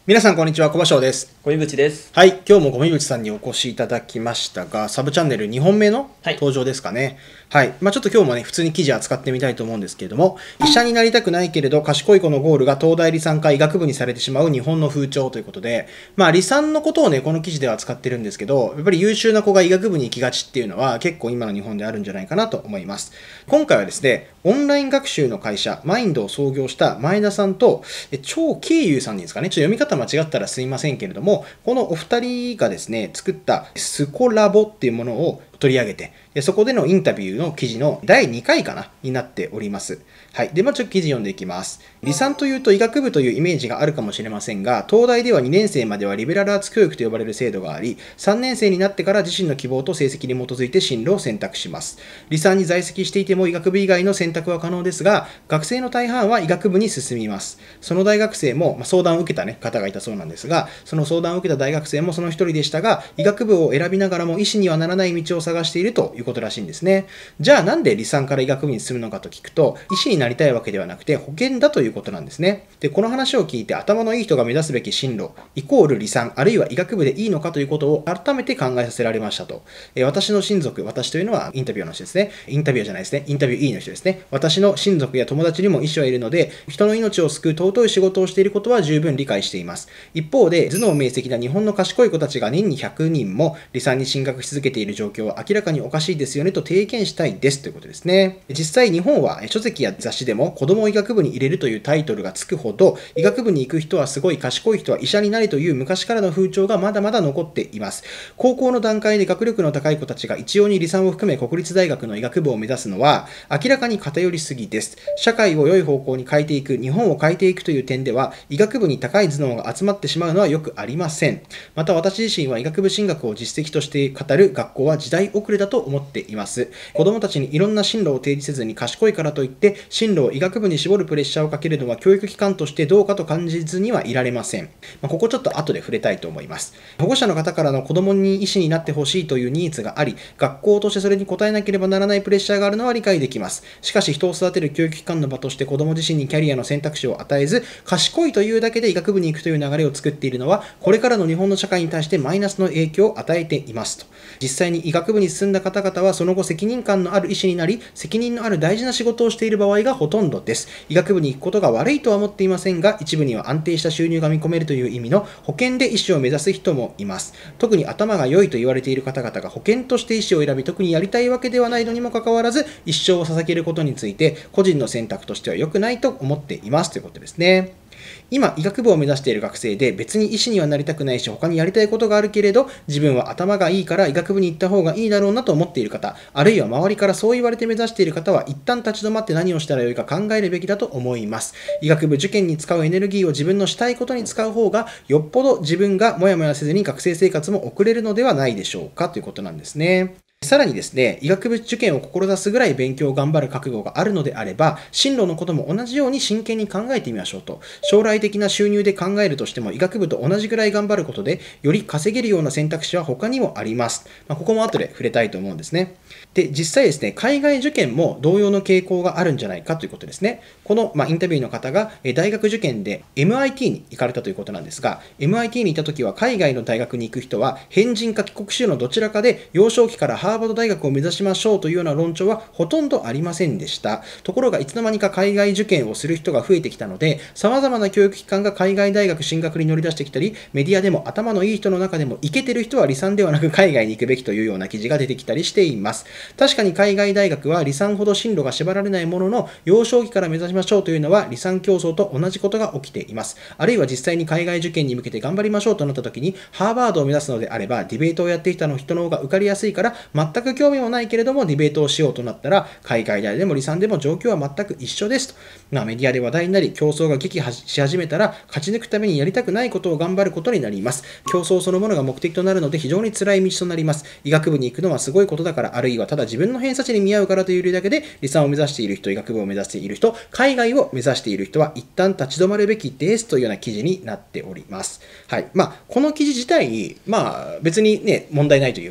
皆さん、こんにちは。小場翔です。 小井口です。 はい。今日も小見口さんにお越しいただきましたが、サブチャンネル2本目のはい。 登場ですかね。はい。ちょっと今日もね、普通に記事扱ってみたいと思うんですけれども、医者になりたくないけれど、賢い子のゴールが東大理産科医学部にされてしまう日本の風潮ということで、理産のことをね、この記事では扱ってるんですけど、やっぱり優秀な子が医学部に行きがちっていうのは結構今の日本であるんじゃないかなと思います。今回はですね、オンライン学習の会社、マインドを創業した前田さんと、張慶友さんですかね、ちょっと読み方間違ったらすいませんけれども、このお二人がですね、作ったスコラボっていうものを取り上げて、そこでのインタビューの記事の第2回かなになっております。はい。で、ちょっと記事読んでいきます。理産というと医学部というイメージがあるかもしれませんが、東大では2年生まではリベラルアーツ教育と呼ばれる制度があり、3年生になってから自身の希望と成績に基づいて進路を選択します。理産に在籍していても医学部以外の選択は可能ですが、学生の大半は医学部に進みます。その大学生も、相談を受けた、方がいたそうなんですが、その相談を受けた大学生もその一人でしたが、医学部を選びながらも医師にはならない道を探しているということらしいんですね。じゃあなんで理産から医学部に進むのかと聞くと、医師になりたいわけではなくて保険だということなんですね。で、この話を聞いて頭のいい人が目指すべき進路、イコール理産、あるいは医学部でいいのかということを改めて考えさせられましたと。私の親族、私というのはインタビューの人ですね。インタビューじゃないですね。インタビュー E の人ですね。私の親族や友達にも医師はいるので、人の命を救う尊い仕事をしていることは十分理解しています。一方で、頭脳明晰な日本の賢い子たちが年に100人も理産に進学し続けている状況は明らかにおかしいですよねと提言したいですということですね。実際日本は書籍や雑誌でも子供を医学部に入れるというタイトルがつくほど、医学部に行く人はすごい、賢い人は医者になれという昔からの風潮がまだまだ残っています。高校の段階で学力の高い子たちが一様に理産を含め国立大学の医学部を目指すのは明らかに偏りすぎです。社会を良い方向に変えていく、日本を変えていくという点では、医学部に高い頭脳が集まってしまうのはよくありません。また私自身は医学部進学を実績として語る学校は時代遅れだと思っています。子供たちにいろんな進路を提示せずに賢いからといって進路を医学部に絞るプレッシャーをかけるのは教育機関としてどうかと感じずにはいられません。ここちょっと後で触れたいと思います。保護者の方からの子供に医師になってほしいというニーズがあり、学校としてそれに応えなければならないプレッシャーがあるのは理解できます。しかし人を育てる教育機関の場として子供自身にキャリアの選択肢を与えず、賢いというだけで医学部に行くという流れを作っているのは、これからの日本の社会に対してマイナスの影響を与えていますと。実際に医学部に進んだ方々はその後責任感のある医師になり、責任のある大事な仕事をしている場合がほとんどです。医学部に行くことが悪いとは思っていませんが、一部には安定した収入が見込めるという意味の保険で医師を目指す人もいます。特に頭が良いと言われている方々が保険として医師を選び、特にやりたいわけではないのにもかかわらず、一生を捧げることについて、個人の選択としては良くないと思っていますということですね。今、医学部を目指している学生で別に医師にはなりたくないし他にやりたいことがあるけれど自分は頭がいいから医学部に行った方がいいだろうなと思っている方、あるいは周りからそう言われて目指している方は一旦立ち止まって何をしたらよいか考えるべきだと思います。医学部受験に使うエネルギーを自分のしたいことに使う方がよっぽど自分がモヤモヤせずに学生生活も送れるのではないでしょうかということなんですね。さらにですね、医学部受験を志すぐらい勉強を頑張る覚悟があるのであれば、進路のことも同じように真剣に考えてみましょうと。将来的な収入で考えるとしても、医学部と同じぐらい頑張ることで、より稼げるような選択肢は他にもあります。ここも後で触れたいと思うんですね。で、実際ですね、海外受験も同様の傾向があるんじゃないかということですね。この、インタビューの方が大学受験で MIT に行かれたということなんですが、MIT に行った時は海外の大学に行く人は、変人か帰国子女のどちらかで幼少期からハーバード大学を目指しましょうというような論調はほとんどありませんでした。ところがいつの間にか海外受験をする人が増えてきたので、様々な教育機関が海外大学進学に乗り出してきたり、メディアでも頭のいい人の中でもイケてる人は理産ではなく海外に行くべきというような記事が出てきたりしています。確かに海外大学は理産ほど進路が縛られないものの、幼少期から目指しましょうというのは理産競争と同じことが起きています。あるいは実際に海外受験に向けて頑張りましょうとなった時に、ハーバードを目指すのであれば、ディベートをやってきた人の方が受かりやすいから、全く興味もないけれどもディベートをしようとなったら、海外大でも理産でも状況は全く一緒ですと。メディアで話題になり、競争が激化し始めたら、勝ち抜くためにやりたくないことを頑張ることになります。競争そのものが目的となるので非常に辛い道となります。医学部に行くのはすごいことだから、あるいはただ自分の偏差値に見合うからという理由だけで、理産を目指している人、医学部を目指している人、海外を目指している人は一旦立ち止まるべきですというような記事になっております。はい。この記事自体、別にね、問題ないというか、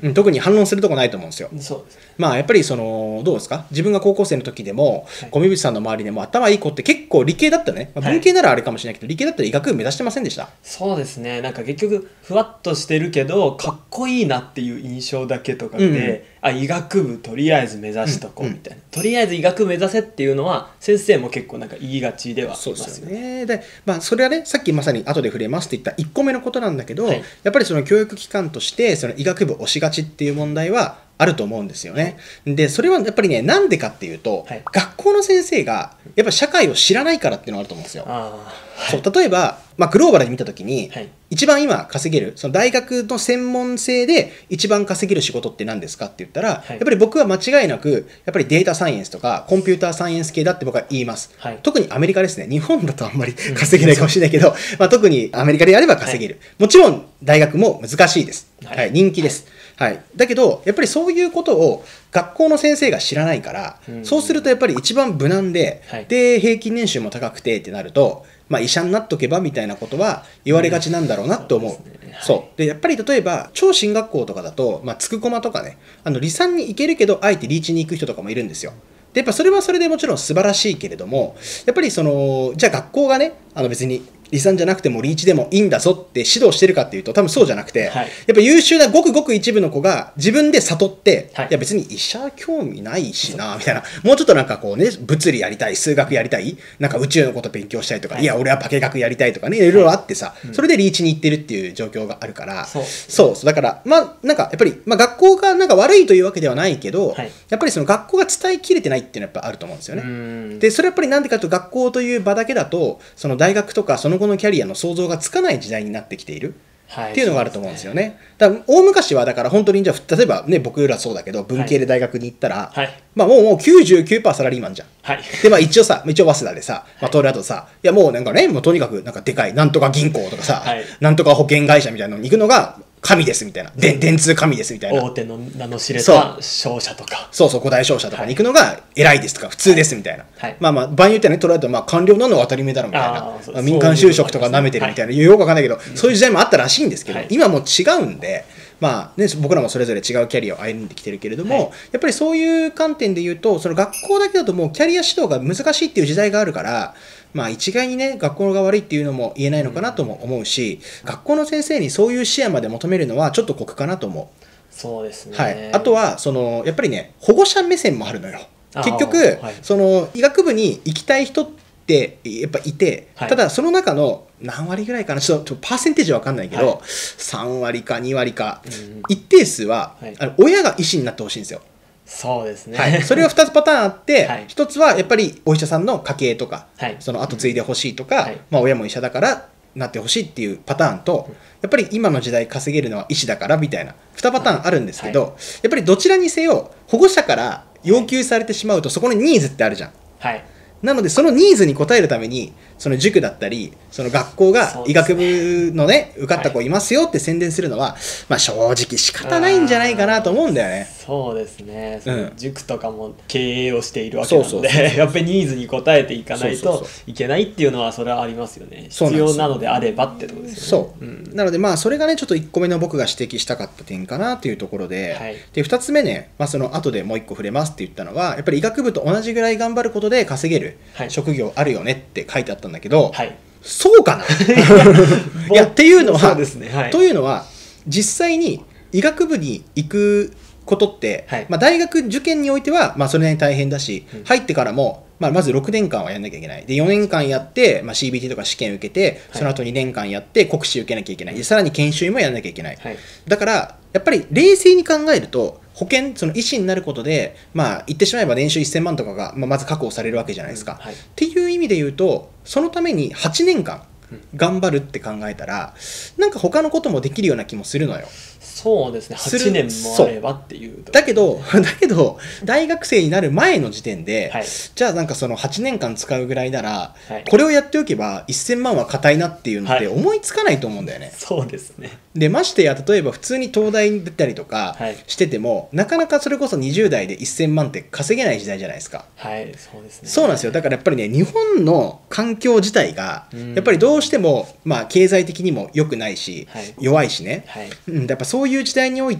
特に反論するとこないと思うんですよ。 そうですね。 まあやっぱりどうですか、自分が高校生の時でも、小見渕さんの周りでも頭いい子って結構理系だったね、まあ、文系ならあれかもしれないけど、理系だったら医学部目指してませんでした？ そうですね。なんか結局ふわっとしてるけどかっこいいなっていう印象だけとかで、医学部とりあえず目指しとこうみたいな、とりあえず医学部目指せっていうのは先生も結構なんか言いがちではありますよね。 そうですよね。で、まあそれはね、さっきまさに後で触れますって言った1個目のことなんだけど、やっぱりその教育機関としてその医学部押しがちっていう問題はあると思うんですよね。でそれはやっぱりね、なんでかっていうと、学校の先生がやっぱ社会を知らないからっていうのがあると思うんですよ。そう例えば、まあ、グローバルに見たときに、一番今稼げるその大学の専門性で一番稼げる仕事って何ですかって言ったら、やっぱり僕は間違いなくやっぱりデータサイエンスとかコンピューターサイエンス系だって僕は言います。特にアメリカですね。日本だとあんまり稼げないかもしれないけど、まあ、特にアメリカでやれば稼げる。もちろん大学も難しいです。人気です。だけどやっぱりそういうことを学校の先生が知らないから、そうするとやっぱり一番無難で、で平均年収も高くてってなると、まあ、医者になっとけばみたいなことは言われがちなんだろうなと思う。そうでやっぱり例えば超進学校とかだと、まあ、つくこまとかね、理産に行けるけどあえてリーチに行く人とかもいるんですよ。でやっぱそれはそれでもちろん素晴らしいけれども、やっぱりじゃあ学校がね、別に理産じゃなくてもリーチでもいいんだぞって指導してるかっていうと多分そうじゃなくて、やっぱ優秀なごくごく一部の子が自分で悟って、いや別に医者興味ないしなみたいな、もうちょっとなんかこうね、物理やりたい、数学やりたい、なんか宇宙のこと勉強したいとか、いや俺は化学やりたいとかね、いろいろあってさ、それでリーチに行ってるっていう状況があるから、そうだからまあなんかやっぱり、まあ、学校がなんか悪いというわけではないけど、やっぱりその学校が伝えきれてないっていうのはやっぱあると思うんですよね。でそれやっぱりなんでかというと、学校という場だけだとその大学とかその後のキャリアの想像がつかない時代になってきているっていうのがあると思うんですよね。だから大昔はだから本当にじゃあ例えばね、僕らそうだけど文系で大学に行ったら、まあもう 99% サラリーマンじゃん。でまあ一応早稲田でさ、まあ、通る後さ、いやもうなんかね、もうとにかくなんかでかいなんとか銀行とかさ、なんとか保険会社みたいなのに行くのが神ですみたいな、電通神ですみたいな、 大手の名の知れた商社とか、 そう5大商社とかに行くのが偉いですとか普通ですみたいな、まあまあ場合によってはね、取られたらまあ官僚なのは当たり前だろみたいな、民間就職とか舐めてるみたいな、よくわかんないけど、そういう時代もあったらしいんですけど、今もう違うんで、まあね、僕らもそれぞれ違うキャリアを歩んできてるけれども、やっぱりそういう観点で言うと、その学校だけだともうキャリア指導が難しいっていう時代があるから、まあ一概にね学校が悪いっていうのも言えないのかなとも思うし、学校の先生にそういう視野まで求めるのはちょっと酷かなと思う。 そうですね。 あとはやっぱりね、保護者目線もあるのよ。結局、その医学部に行きたい人ってやっぱいて、ただその中の何割ぐらいかな、ちょっとパーセンテージは分かんないけど、3割か2割か、一定数は、親が医師になってほしいんですよ。 そうですね、 それは2つパターンあって、1つはやっぱりお医者さんの家系とか、その後継いでほしいとか、まあ、親も医者だからなってほしいっていうパターンと、やっぱり今の時代稼げるのは医師だからみたいな2パターンあるんですけど、やっぱりどちらにせよ保護者から要求されてしまうと、そこにニーズってあるじゃん。なのでそのニーズに応えるためにその塾だったりその学校が医学部のね受かった子いますよって宣伝するのは、まあ正直仕方ないんじゃないかなと思うんだよね。 そうですね。その塾とかも経営をしているわけなので、やっぱりニーズに応えていかないといけないっていうのはそれはありますよね。必要なのであればってところですよね。 なのでまあそれがねちょっと1個目の僕が指摘したかった点かなというところで、で2つ目ね、まあ、その後でもう1個触れますって言ったのは、やっぱり医学部と同じぐらい頑張ることで稼げる職業あるよねって書いてあったんだけど、そうかないやっていうのは、というのは実際に医学部に行くことって、まあ、大学受験においてはまあそれなりに大変だし、入ってからもまあまず6年間はやんなきゃいけない。で4年間やって、まあ、CBT とか試験受けて、その後2年間やって国試受けなきゃいけない。でさらに研修医もやんなきゃいけない。だからやっぱり冷静に考えると、保険その医師になることで、まあ、言ってしまえば年収1000万とかが、まあ、まず確保されるわけじゃないですか。っていう意味で言うと、そのために8年間頑張るって考えたら、なんか他のこともできるような気もするのよ。 そうですね。8年もあればっていう。 だけど大学生になる前の時点で、じゃあなんかその8年間使うぐらいなら、これをやっておけば1000万は堅いなっていうのって思いつかないと思うんだよね。 そうですね。 でましてや例えば普通に東大に出たりとかしてても、なかなかそれこそ20代で1000万って稼げない時代じゃないですか。 そうですね。 そうなんですよ。だからやっぱりね、日本の環境自体がやっぱりどうしてもまあ経済的にも良くないし、弱いしね、やっぱそういう時代においては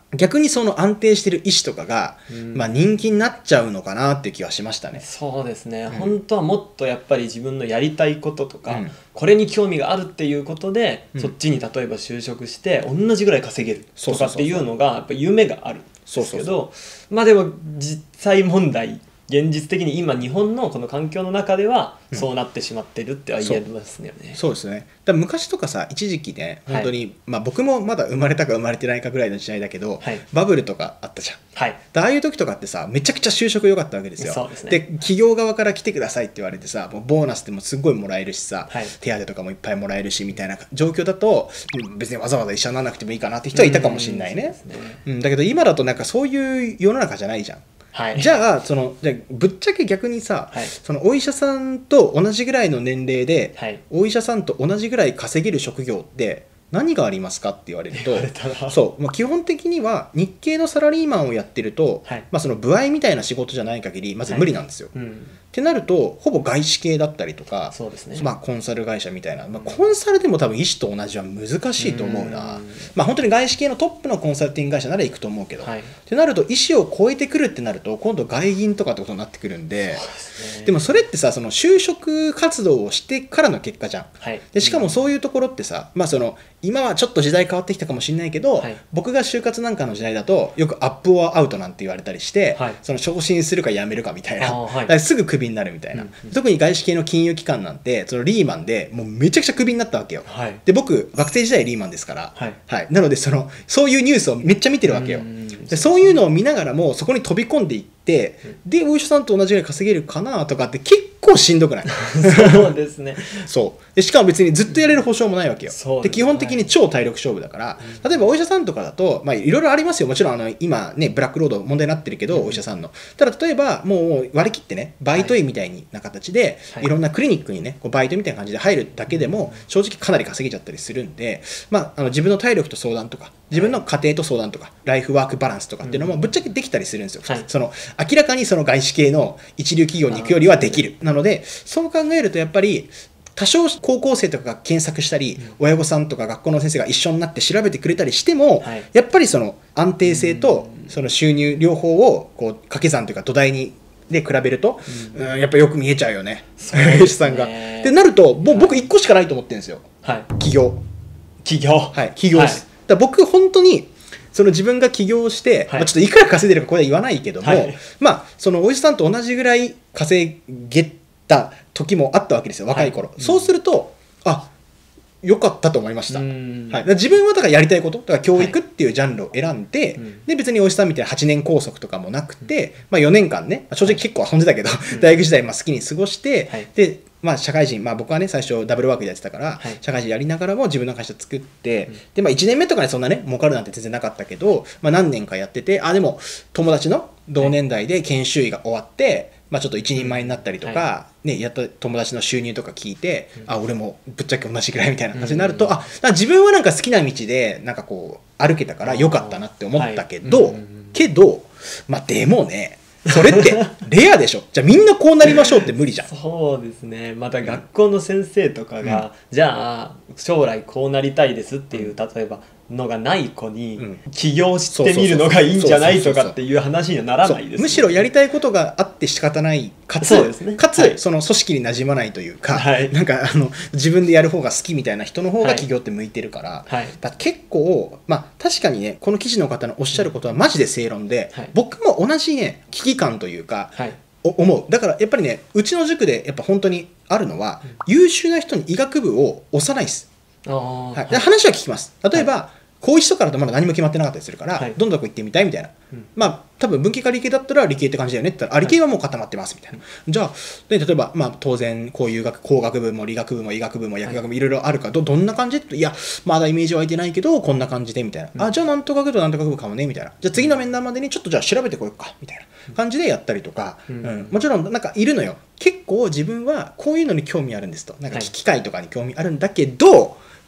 逆にその安定してる医師とかが、 うんまあ、人気になっちゃうのかなっていう気はしましたね。 そうですね、 ん本当はもっとやっぱり自分のやりたいこととか、 うんこれに興味があるっていうことで、 うんそっちに例えば就職して同じぐらい稼げるそうそうそうそうとかっていうのがやっぱ夢があるんですけそうそうど、まあでも実際問題現実的に今日本のこの環境の中ではうんそうなってしまってるっては言えますよね。 そうですね。だから昔とかさ、一時期ね、 はい本当に、まあ僕もまだ生まれたか生まれてないかぐらいの時代だけど、 はいバブルとかあったじゃん。 はいでああいう時とかってさ、めちゃくちゃ就職良かったわけですよ。 そうですね企業側から来てくださいって言われてさ、もうボーナスでもすごいもらえるしさ、 はい手当とかもいっぱいもらえるしみたいな状況だと、別にわざわざ医者にならなくてもいいかなって人はいたかもしれないね。 そうですねだけど今だとなんかそういう世の中じゃないじゃん。 はい、 じゃあぶっちゃけ逆にさ、 はいそのお医者さんと同じぐらいの年齢で、 はいお医者さんと同じぐらい稼げる職業って何がありますかって言われると言われたらそう、まあ、基本的には日系のサラリーマンをやってると、 はいまあ、その歩合みたいな仕事じゃない限りまず無理なんですよ。 うん、 ってなるとほぼ外資系だったりとか、 そうですね、 まあ、コンサル会社みたいな、まあ、コンサルでも多分医師と同じは難しいと思うな。まあ、本当に外資系のトップのコンサルティング会社なら行くと思うけど、 はい、 ってなると医師を超えてくるってなると今度外銀とかってことになってくるんで、 そうですねでもそれってさその就職活動をしてからの結果じゃん。 はい、 でしかもそういうところってさ、まあ、その今はちょっと時代変わってきたかもしれないけど、 はい僕が就活なんかの時代だとよくアップオアアウトなんて言われたりして、 はいその昇進するか辞めるかみたいな、 あーはいだからすぐクビになるみたいな、 うんうん特に外資系の金融機関なんてそのリーマンでもうめちゃくちゃクビになったわけよ。 はいで僕学生時代リーマンですから、 はいなのでそういうニュースをめっちゃ見てるわけよ。 うんでそういうのを見ながらもそこに飛び込んでいってでお医者さんと同じぐらい稼げるかなとかって結構しんどくないそうですねそうでしかも別にずっとやれる保証もないわけよ。 そうですで基本的に超体力勝負だから、例えばお医者さんとかだとまあいろいろありますよ。もちろん今ねブラックロード問題になってるけど、お医者さんのただ例えばもう割り切ってねバイト医みたいな形で、 はいいろんなクリニックにねこうバイトみたいな感じで入るだけでも正直かなり稼げちゃったりするんで、まあ、自分の体力と相談とか自分の家庭と相談とかライフワークバランスとかっていうのもぶっちゃけできたりするんですよ。 はいその明らかにその外資系の一流企業に行くよりはできる。なのでそう考えるとやっぱり多少高校生とかが検索したり、親御さんとか学校の先生が一緒になって調べてくれたりしても、 はいやっぱりその安定性とその収入両方をこう掛け算というか土台にで比べると、やっぱよく見えちゃうよね、 そうですね医師さんが。ってなるともう僕1個しかないと思ってるんですよ、 はい起業。 企業はい、起業です。だから僕本当にその自分が起業して、 はいまあ、ちょっといくら稼いでるかこれは言わないけども、 はいまあそのお医者さんと同じぐらい稼げた時もあったわけですよ、若い頃。 はいそうすると良かったと思いました。 うんはい、だから自分はだからやりたいことだから教育っていうジャンルを選んで、 うんで別にお医者さんみたいな8年拘束とかもなくて、まあ、4年間ね、まあ正直結構遊んでたけど、大学時代まあ好きに過ごして、 はいでまあ、社会人、まあ、僕はね最初ダブルワークでやってたから、 はい社会人やりながらも自分の会社作って、でまあ、1年目とかねそんなね儲かるなんて全然なかったけど、まあ、何年かやっててでも友達の同年代で研修医が終わって、まあ、ちょっと一人前になったりとか、 はね、やった友達の収入とか聞いて、俺もぶっちゃけ同じぐらいみたいな感じになると、だから自分はなんか好きな道でなんかこう歩けたから良かったなって思ったけど、まあでもねそれってレアでしょ。じゃあみんなこうなりましょうって無理じゃん。 そうですね。また学校の先生とかが、じゃあ将来こうなりたいですっていう例えばのがない子に起業してみるのがいいんじゃないとかっていう話にはならないですね。 むしろやりたいことがあって仕方ないかつ、 そうですねかつ、 はいその組織に馴染まないというか、 はいなんか自分でやる方が好きみたいな人の方がはい起業って向いてるから、 はいだから結構まあ確かにねこの記事の方のおっしゃることはマジで正論で、 はい僕も同じね危機感というか、 はい思う。だからやっぱりねうちの塾でやっぱ本当にあるのは、優秀な人に医学部を押さないです。 あーはい、で話は聞きます。例えば、高一とかだとまだ何も決まってなかったりするから、 はいどんどん行ってみたいみたいな、まあ多分文系か理系だったら理系って感じだよねって言ったら、理系はもう固まってますみたいな、じゃあで例えば、まあ、当然こういう工学部も理学部も医学部も薬学部いろいろあるから、どんな感じっていやまだイメージ湧いてないけどこんな感じでみたいな、じゃあなんとか部となんとか部かもねみたいな、じゃあ次の面談までにちょっとじゃあ調べてこようかみたいな感じでやったりとか、もちろんなんかいるのよ。結構自分はこういうのに興味あるんですと、なんか機械とかに興味あるんだけど、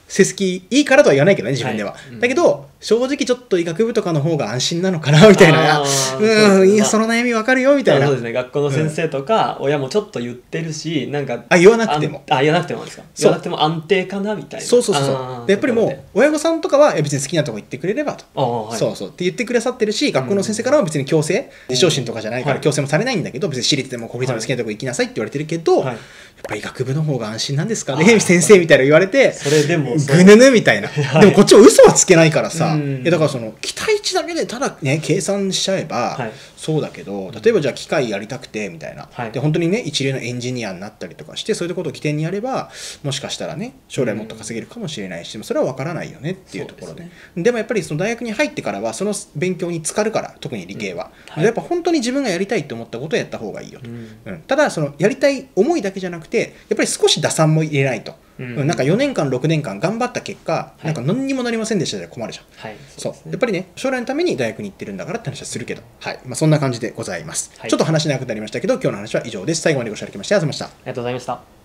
成績いいからとは言わないけどね自分では、 はいうん、 だけど正直ちょっと医学部とかの方が安心なのかなみたいな、いやその悩みわかるよみたいな。 そうですね、学校の先生とか親もちょっと言ってるし、なんか言わなくても言わなくてもですか、言わなくても安定かなみたいな。 そうでやっぱりもう親御さんとかは別に好きなとこ行ってくれればと、 はい、 そうって言ってくださってるし、学校の先生からは別に強制、自称心とかじゃないから強制もされないんだけど、別に私立でも国立でも好きなとこ行きなさいって言われてるけど、やっぱり医学部の方が安心なんですかね先生みたいな言われて、 それでもぐぬぬみたいな、でもこっちも嘘はつけないからさ、だからその期待値だけでただね計算しちゃえば、そうだけど、例えばじゃあ機械やりたくてみたいな、で本当にね一流のエンジニアになったりとかして、そういうことを起点にやればもしかしたらね将来もっと稼げるかもしれないし、それは分からないよねっていうところ でもやっぱりその大学に入ってからはその勉強に浸かるから、特に理系は、やっぱ本当に自分がやりたいと思ったことをやった方がいいよと、ただそのやりたい思いだけじゃなくてやっぱり少し打算も入れないと、なんか4年間6年間頑張った結果、なんか何にもなりませんでしたじゃ困るじゃん、そうやっぱりね将来のために大学に行ってるんだからって話はするけど、そんな感じでございます、ちょっと話長くなりましたけど今日の話は以上です。最後までご視聴いただきましてありがとうございました。 ありがとうございました。